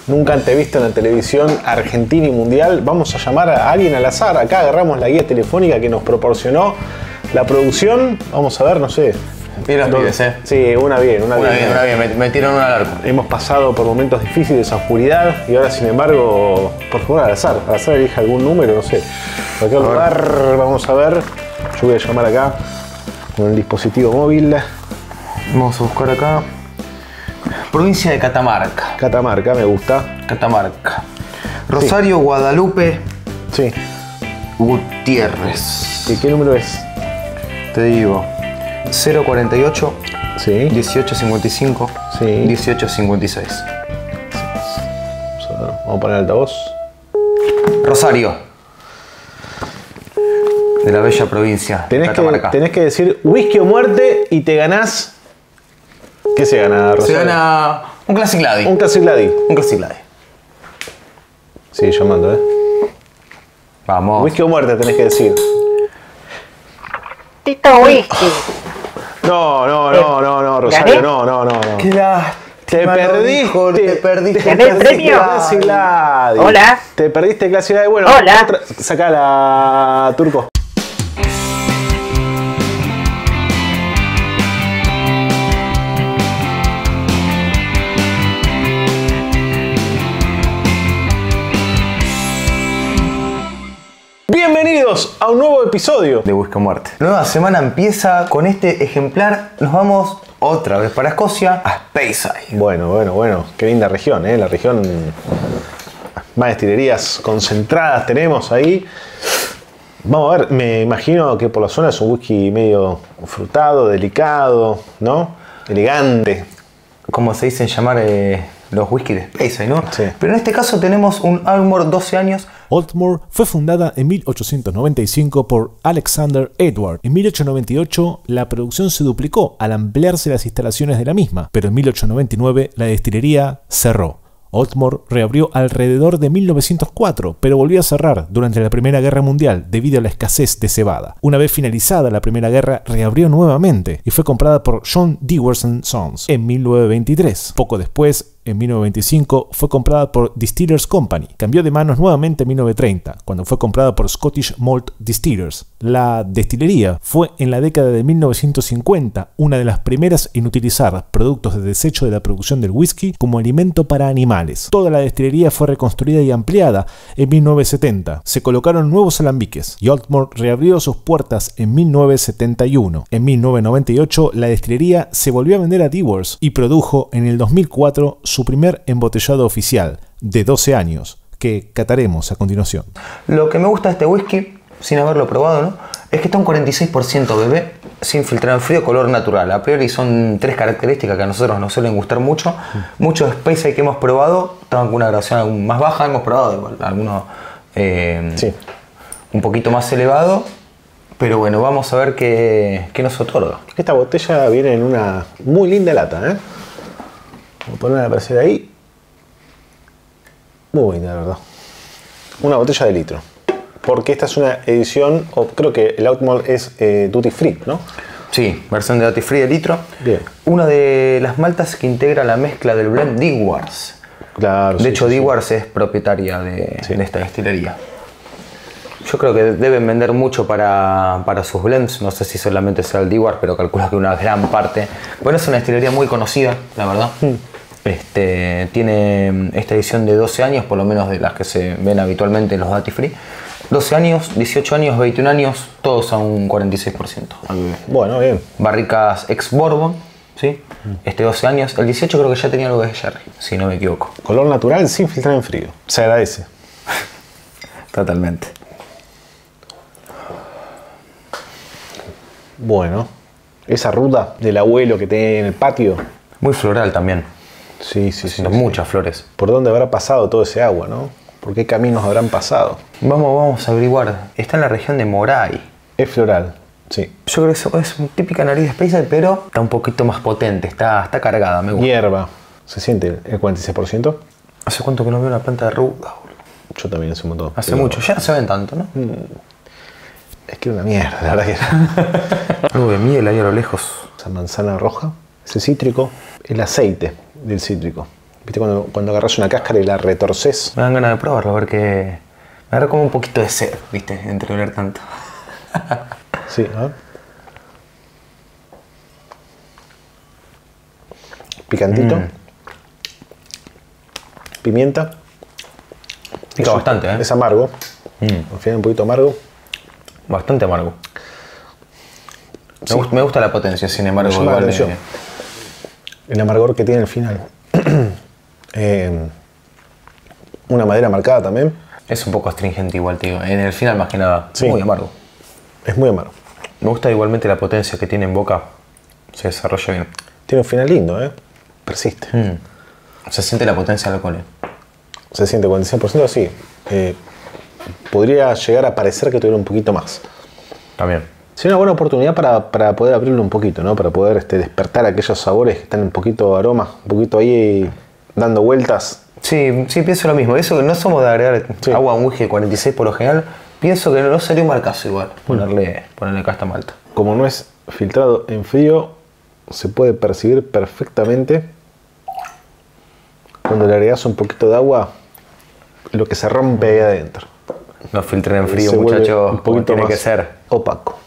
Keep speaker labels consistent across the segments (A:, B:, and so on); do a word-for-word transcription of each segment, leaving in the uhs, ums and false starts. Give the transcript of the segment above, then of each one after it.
A: nunca antes visto en la televisión argentina y mundial. Vamos a llamar a alguien al azar. Acá agarramos la guía telefónica que nos proporcionó la producción. Vamos a ver, no sé.
B: Bien las pibes, ¿eh?
A: Sí, una bien, una,
B: una
A: bien.
B: bien, una bien. Me, me tiraron una al arco.
A: Hemos pasado por momentos difíciles, oscuridad, y ahora, sin embargo, por favor, al azar. Al azar elige algún número, no sé. Cualquier lugar, vamos a ver. Yo voy a llamar acá con el dispositivo móvil.
B: Vamos a buscar acá. Provincia de Catamarca.
A: Catamarca, me gusta.
B: Catamarca. Rosario, sí. Guadalupe.
A: Sí.
B: Gutiérrez.
A: ¿Y qué número es?
B: Te digo. cero cuarenta y ocho.
A: Sí.
B: dieciocho cincuenta y cinco.
A: Sí.
B: dieciocho cincuenta y seis.
A: Vamos a poner altavoz.
B: Rosario. De la bella provincia.
A: Tenés que, tenés que decir whisky o muerte y te ganás. ¿Qué se gana, Rosario?
B: Se gana un Classic Laddie.
A: Un Classic Laddie.
B: Un Classic Laddie.
A: Sigue llamando, ¿eh?
B: Vamos.
A: Whisky o muerte tenés que decir.
C: Tito Whisky.
A: No, no, no, no, no, Rosario, no, no, no, no.
B: Qué lástima.
A: Te perdiste.
B: Te perdiste.
C: ¿Tenés premio?
A: Classic Laddie.
C: Hola.
A: Te perdiste Classic Laddie. Bueno,
C: hola.
A: Otra, sacala, Turco. Bienvenidos a un nuevo episodio
B: de Whisky o Muerte. Nueva semana empieza con este ejemplar. Nos vamos otra vez para Escocia, a Speyside.
A: Bueno, bueno, bueno. Qué linda región, ¿eh? La región. Más destilerías concentradas tenemos ahí. Vamos a ver, me imagino que por la zona es un whisky medio frutado, delicado, ¿no? Elegante.
B: Como se dicen llamar eh, los whisky de Speyside, ¿no?
A: Sí.
B: Pero en este caso tenemos un Ardmore doce años.
D: Ardmore fue fundada en mil ochocientos noventa y cinco por Alexander Edward. En mil ochocientos noventa y ocho la producción se duplicó al ampliarse las instalaciones de la misma, pero en mil ochocientos noventa y nueve la destilería cerró. Ardmore reabrió alrededor de mil novecientos cuatro, pero volvió a cerrar durante la Primera Guerra Mundial debido a la escasez de cebada. Una vez finalizada la Primera Guerra, reabrió nuevamente y fue comprada por John Dewars and Sons en mil novecientos veintitrés. Poco después, en mil novecientos veinticinco, fue comprada por Distillers Company. Cambió de manos nuevamente en mil novecientos treinta, cuando fue comprada por Scottish Malt Distillers. La destilería fue en la década de mil novecientos cincuenta una de las primeras en utilizar productos de desecho de la producción del whisky como alimento para animales. Toda la destilería fue reconstruida y ampliada en mil novecientos setenta. Se colocaron nuevos alambiques y Ardmore reabrió sus puertas en mil novecientos setenta y uno. En mil novecientos noventa y ocho la destilería se volvió a vender a Dewars y produjo en el dos mil cuatro su primer embotellado oficial de doce años, que cataremos a continuación.
B: Lo que me gusta de este whisky, sin haberlo probado, ¿no?, es que está un cuarenta y seis por ciento bebé, sin filtrar en frío, color natural. A priori son tres características que a nosotros nos suelen gustar mucho. Mm. Muchos Speyside que hemos probado estaban con una graduación más baja, hemos probado igual, algunos eh, sí. un poquito más elevado. Pero bueno, vamos a ver qué, qué nos otorga.
A: Esta botella viene en una muy linda lata, ¿eh? Voy a ponerla a aparecer ahí. Muy linda, la verdad. Una botella de litro. Porque esta es una edición, o creo que el Ardmore es eh, duty free, ¿no?
B: Sí, versión de duty free de litro.
A: Bien.
B: Una de las maltas que integra la mezcla del blend Dewars.
A: Claro.
B: De
A: sí,
B: hecho,
A: sí,
B: Dewars
A: sí.
B: es propietaria de,
A: sí.
B: de esta destilería. Yo creo que deben vender mucho para, para sus blends. No sé si solamente sea el Dewars, pero calculo que una gran parte. Bueno, es una destilería muy conocida, la verdad. Mm. Este, tiene esta edición de doce años, por lo menos de las que se ven habitualmente en los duty free. doce años, dieciocho años, veintiún años, todos a un cuarenta y seis por ciento.
A: Bueno, bien.
B: Barricas ex Bourbon, ¿sí? Este doce años. El dieciocho creo que ya tenía algo de Sherry, si no me equivoco.
A: Color natural sin filtrar en frío. Se agradece.
B: Totalmente.
A: Bueno, esa ruta del abuelo que tiene en el patio.
B: Muy floral también.
A: Sí, sí, sí.
B: Muchas
A: sí.
B: flores.
A: ¿Por dónde habrá pasado todo ese agua, no? ¿Por qué caminos habrán pasado?
B: Vamos, vamos a averiguar. Está en la región de Moray.
A: Es floral, sí.
B: Yo creo que es una típica nariz de Speyside, pero está un poquito más potente. Está, está cargada, me gusta.
A: Hierba. ¿Se siente el cuarenta y seis por ciento?
B: ¿Hace cuánto que no veo una planta de ruda?
A: Yo también hace un montón.
B: Hace pero... mucho. Ya no se ven tanto, ¿no?
A: Es que era una mierda, la verdad que era.
B: Algo de miel ahí a lo lejos.
A: Esa manzana roja, ese cítrico, el aceite del cítrico. ¿Viste cuando, cuando agarras una cáscara y la retorces?
B: Me dan ganas de probarlo, porque me agarra como un poquito de sed, ¿viste? Entre oler tanto.
A: Sí, a ver. Picantito. Mm. Pimienta.
B: Pica
A: es,
B: bastante, ¿eh?
A: Es amargo.
B: Mm.
A: Al final un poquito amargo.
B: Bastante amargo.
A: Sí.
B: Me, gusta, me gusta la potencia, sin embargo.
A: Me llama la atención. El amargor que tiene al final. eh, una madera marcada también.
B: Es un poco astringente igual, tío. En el final más que nada.
A: Sí.
B: Muy amargo.
A: Es muy amargo.
B: Me gusta igualmente la potencia que tiene en boca. Se desarrolla bien.
A: Tiene un final lindo, ¿eh? Persiste.
B: Mm. Se siente la potencia del alcohol. ¿eh?
A: Se siente cuarenta y seis por ciento, sí. Eh, podría llegar a parecer que tuviera un poquito más.
B: También.
A: Sería una buena oportunidad para, para poder abrirlo un poquito, ¿no? Para poder este, despertar aquellos sabores que están un poquito aromas, un poquito ahí dando vueltas.
B: Sí, sí, pienso lo mismo. Eso que no somos de agregar sí. agua a un whisky de cuarenta y seis por lo general. Pienso que no sería un marcazo igual ponerle, mm. ponerle casta malta.
A: Como no es filtrado en frío, se puede percibir perfectamente cuando le agregas un poquito de agua lo que se rompe ahí adentro.
B: No filtren en frío, muchachos,
A: un poquito
B: tiene
A: más
B: que ser
A: opaco.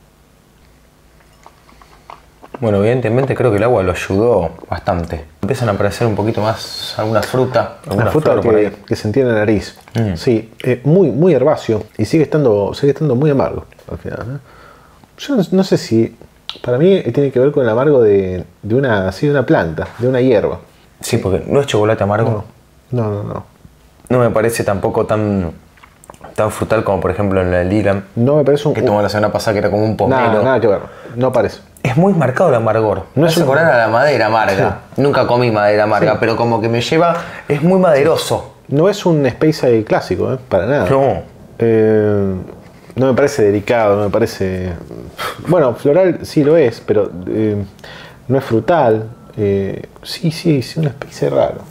B: Bueno, evidentemente creo que el agua lo ayudó bastante. Empiezan a aparecer un poquito más alguna fruta, alguna
A: Una fruta
B: flor
A: que,
B: por ahí.
A: que sentía en la nariz.
B: Mm.
A: Sí, eh, muy, muy herbáceo y sigue estando, sigue estando muy amargo al final. ¿eh? Yo no, no sé si, para mí tiene que ver con el amargo de, de, una, así, de una planta, de una hierba.
B: Sí, porque no es chocolate amargo.
A: No, no, no. No,
B: no me parece tampoco tan, tan frutal como por ejemplo en el Dylan.
A: No me parece un...
B: Que tomó la semana pasada que era como un pomelo.
A: Nada, nada que ver, no parece.
B: Es muy marcado el amargor.
A: No es
B: un...
A: un...
B: a la madera amarga. Sí. Nunca comí madera amarga, sí. pero como que me lleva... Es muy maderoso.
A: No es un Speyside clásico, ¿eh? Para nada.
B: No.
A: Eh, no me parece delicado, no me parece... Bueno, floral sí lo es, pero eh, no es frutal. Eh, sí, sí, es una especie raro.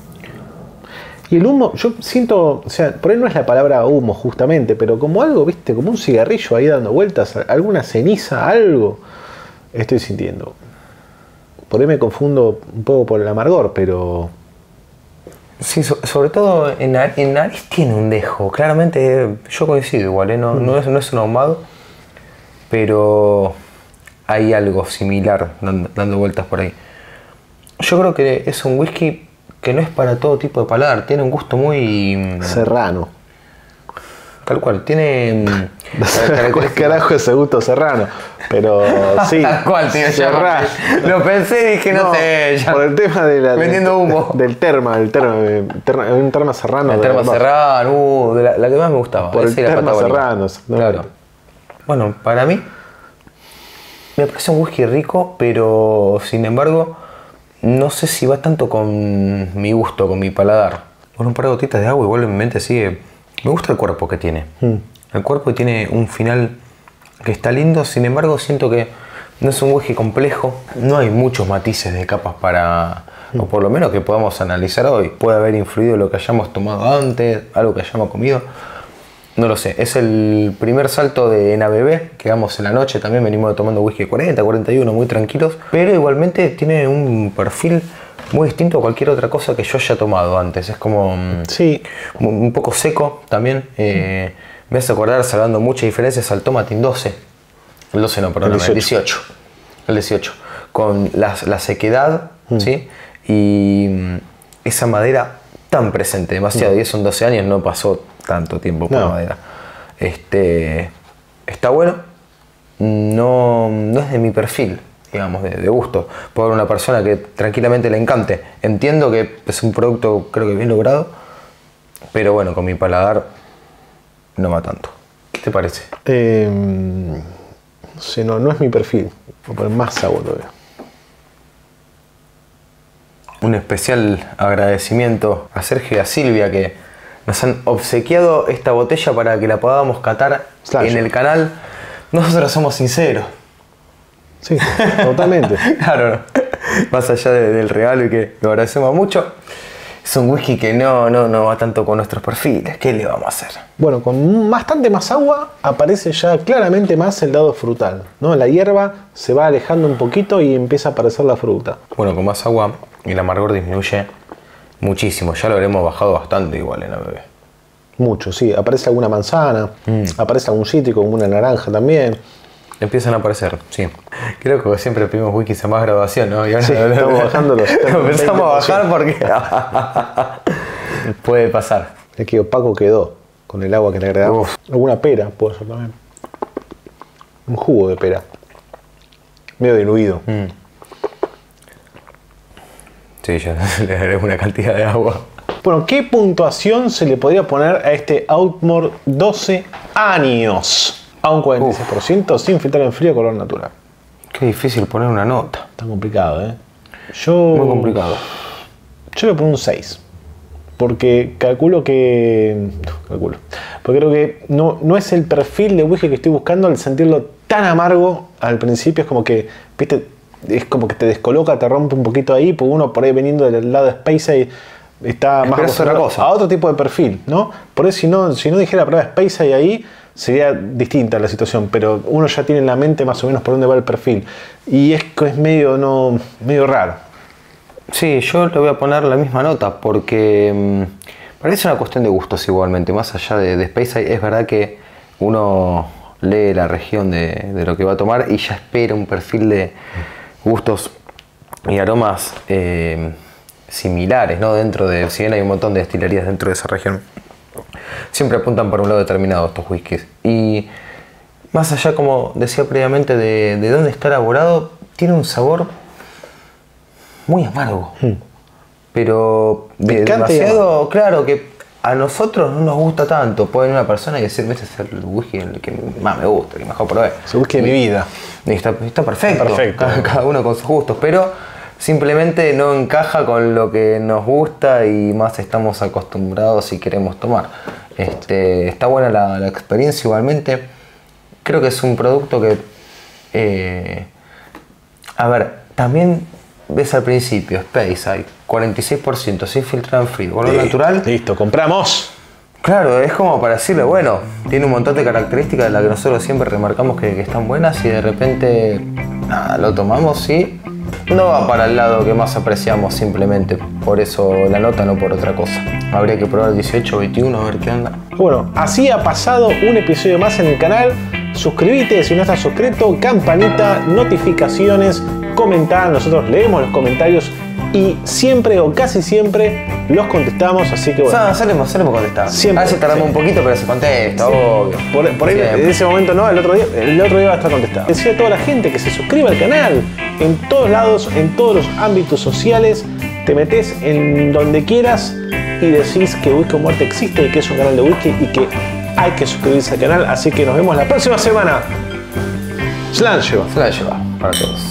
A: Y el humo, yo siento, o sea, por ahí no es la palabra humo justamente, pero como algo, viste, como un cigarrillo ahí dando vueltas, alguna ceniza, algo, estoy sintiendo. Por ahí me confundo un poco por el amargor, pero...
B: Sí, so, sobre todo en, en nariz tiene un dejo, claramente yo coincido igual, ¿eh? no, mm. no, es, no es un ahumado, pero hay algo similar dando, dando vueltas por ahí. Yo creo que es un whisky que no es para todo tipo de paladar, tiene un gusto muy...
A: serrano.
B: Tal cual, tiene...
A: ¿Cuál carajo ese gusto serrano? Pero sí.
B: Tal cual, tío,
A: serrano.
B: Lo pensé y dije, no, no sé. Ya.
A: Por el tema de la,
B: vendiendo
A: de,
B: humo.
A: Del terma, del terma, terma un terma serrano.
B: El terma serrano, uh, de la, la que más me gustaba.
A: Por el terma serrano. No,
B: claro. Bueno, para mí, me parece un whisky rico, pero sin embargo, no sé si va tanto con mi gusto, con mi paladar. Con un par de gotitas de agua, igual en mi mente sigue. Me gusta el cuerpo que tiene. Mm. El cuerpo tiene un final que está lindo, sin embargo siento que no es un whisky complejo. No hay muchos matices de capas para... Mm. O por lo menos que podamos analizar hoy. Puede haber influido lo que hayamos tomado antes, algo que hayamos comido. No lo sé. Es el primer salto de en A B B. Quedamos en la noche, también venimos tomando whisky cuarenta, cuarenta y uno, muy tranquilos. Pero igualmente tiene un perfil muy distinto a cualquier otra cosa que yo haya tomado antes. Es como
A: sí.
B: un poco seco también. Eh, me hace acordar, salvando muchas diferencias, al Tomatin doce. El doce no, perdón, el dieciocho. El dieciocho. Con la, la sequedad, mm. ¿sí? Y esa madera tan presente, demasiado. Mm. Y eso en doce años no pasó tanto tiempo por no. madera. Este, está bueno. No, no es de mi perfil, digamos, de, de gusto. Puede haber una persona que tranquilamente le encante. Entiendo que es un producto, creo que bien logrado, pero bueno, con mi paladar no va tanto. ¿Qué te parece?
A: Eh, no sé, no, no es mi perfil. Voy a poner más sabor todavía.
B: Un especial agradecimiento a Sergio y a Silvia que nos han obsequiado esta botella para que la podamos catar Slash. En el canal. Nosotros somos sinceros.
A: Sí, totalmente.
B: Claro, más allá de, del regalo y que lo agradecemos mucho, es un whisky que no, no, no va tanto con nuestros perfiles. ¿Qué le vamos a hacer?
A: Bueno, con bastante más agua aparece ya claramente más el lado frutal, ¿no? La hierba se va alejando un poquito y empieza a aparecer la fruta.
B: Bueno, con más agua el amargor disminuye muchísimo. Ya lo habremos bajado bastante igual en la B B.
A: Mucho, sí. Aparece alguna manzana, mm. aparece algún cítrico como una naranja también.
B: Empiezan a aparecer, sí. Creo que siempre pedimos wikis a más graduación, ¿no? Y ahora
A: sí,
B: lo,
A: estamos bajándolos.
B: Empezamos a bajar porque puede pasar.
A: Es que opaco quedó con el agua que le agregamos. Uf. Alguna pera puede ser también. Un jugo de pera. Medio diluido. Mm. Sí, ya le agregué una cantidad de agua. Bueno, ¿qué puntuación se le podría poner a este Outmore doce años? A un cuarenta y seis por ciento Uf. sin filtrar en frío, color natural.
B: Qué difícil poner una nota.
A: Está complicado, ¿eh? Yo,
B: Muy complicado.
A: Yo le pongo un seis. Porque calculo que... Calculo. Porque creo que no, no es el perfil de whisky que estoy buscando al sentirlo tan amargo al principio. Es como que, viste, es como que te descoloca, te rompe un poquito ahí. Porque uno por ahí veniendo del lado de Speyside está más acostumbrado a otro tipo de perfil, ¿no? Por eso si no, si no dijera la palabra Speyside ahí, sería distinta la situación, pero uno ya tiene en la mente más o menos por dónde va el perfil. Y es, es medio, no, medio raro.
B: Sí, yo le voy a poner la misma nota porque mmm, parece una cuestión de gustos igualmente. Más allá de, de Speyside, es verdad que uno lee la región de, de lo que va a tomar y ya espera un perfil de gustos y aromas eh, similares, ¿no? Dentro de, si bien hay un montón de destilerías dentro de esa región, siempre apuntan por un lado determinado estos whiskies. Y más allá, como decía previamente, de, de dónde está elaborado, tiene un sabor muy amargo. Hmm. Pero de, demasiado claro que a nosotros no nos gusta tanto. Puede venir una persona y decir, este es el whisky el que más me gusta, el que mejor probé.
A: Es el whisky de mi vida.
B: Y está, está perfecto.
A: Está perfecto.
B: Cada, cada uno con sus gustos. Pero simplemente no encaja con lo que nos gusta y más estamos acostumbrados y queremos tomar. Este, está buena la, la experiencia igualmente. Creo que es un producto que... Eh, a ver, también ves al principio, Speyside, cuarenta y seis por ciento sin filtrar en frío, color natural.
A: Listo, compramos.
B: Claro, es como para decirle, bueno, tiene un montón de características de las que nosotros siempre remarcamos que, que están buenas y de repente nada, lo tomamos y no va para el lado que más apreciamos simplemente. Por eso la nota, no por otra cosa. Habría que probar dieciocho, veintiuno, a ver qué onda.
A: Bueno, así ha pasado un episodio más en el canal. Suscríbete si no estás suscrito, campanita, notificaciones, comentar. Nosotros leemos los comentarios y siempre o casi siempre los contestamos, así que bueno.
B: O sea, solemos, solemos contestar.
A: Siempre,
B: a veces tardamos sí. un poquito, pero se contesta, sí. obvio.
A: Por, por ahí en ese momento no, el otro día, el otro día va a estar contestado. Decía a toda la gente que se suscriba al canal, en todos lados, en todos los ámbitos sociales, te metes en donde quieras y decís que Whisky o Muerte existe, que es un canal de whisky y que hay que suscribirse al canal, así que nos vemos la próxima semana. Slán lleva.
B: Slán lleva para todos.